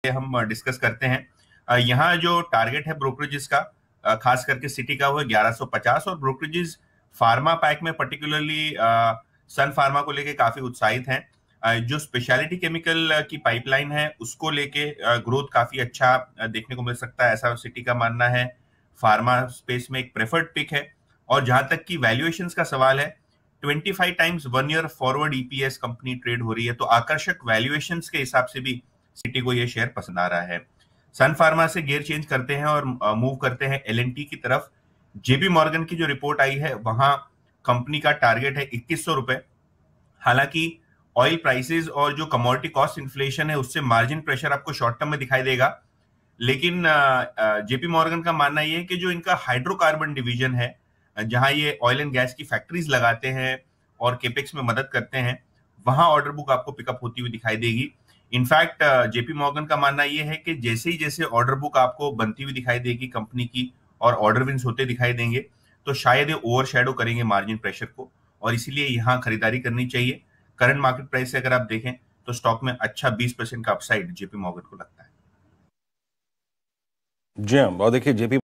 हम डिस्कस करते हैं। यहाँ जो टारगेट है ब्रोकरेजेस का, खास करके सिटी का, वो है 1150, और ब्रोकरेजेस फार्मा पैक में पर्टिकुलरली सन फार्मा को लेके काफी उत्साहित हैं। जो स्पेशलिटी केमिकल की पाइपलाइन है उसको लेके ग्रोथ काफी अच्छा देखने को मिल सकता है, ऐसा सिटी का मानना है। फार्मा स्पेस में एक प्रेफर्ड पिक है। और जहां तक की वैल्यूएशंस का सवाल है, 25 times 1 year forward EPS company trade हो रही है, तो आकर्षक वैल्यूएशंस के हिसाब से भी सिटी को यह शेयर पसंद आ रहा है। सन फार्मा से गियर चेंज करते हैं और मूव करते हैं एलएनटी की तरफ। जेपी मॉर्गन की जो रिपोर्ट आई है, वहां कंपनी का टारगेट है 2100 रुपए। हालांकि ऑयल प्राइसेस और जो कमोडिटी कॉस्ट इन्फ्लेशन है उससे मार्जिन प्रेशर आपको शॉर्ट टर्म में दिखाई देगा। लेकिन जेपी मॉर्गन का मानना यह है कि जो इनका हाइड्रोकार्बन डिवीजन है, जहां ये ऑयल एंड गैस की फैक्ट्रीज लगाते हैं और केपेक्स में मदद करते हैं, वहां ऑर्डर बुक आपको पिकअप होती हुई दिखाई देगी। इनफैक्ट जेपी मॉर्गन का मानना यह है कि जैसे ही जैसे ऑर्डर बुक आपको बनती हुई दिखाई देगी कंपनी की, और ऑर्डर विंस होते दिखाई देंगे, तो शायद ये ओवरशैडो करेंगे मार्जिन प्रेशर को, और इसीलिए यहां खरीदारी करनी चाहिए। करंट मार्केट प्राइस से अगर आप देखें तो स्टॉक में अच्छा 20% का अपसाइड जेपी मॉर्गन को लगता है। जी हाँ, और देखिए जेपी